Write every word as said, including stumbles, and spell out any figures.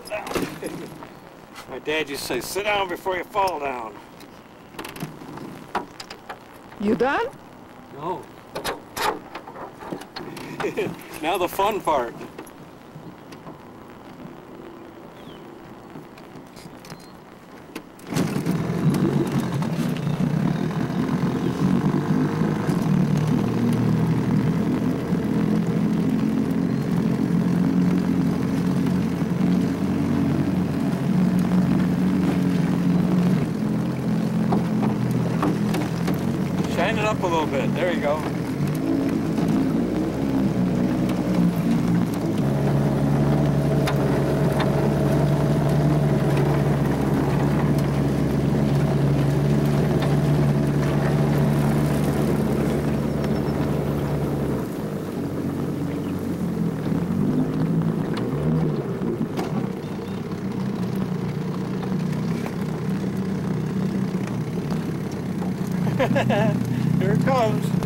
down. My dad used to say, sit down before you fall down. You done? No. Now the fun part. Shine it up a little bit. There you go. Here it comes.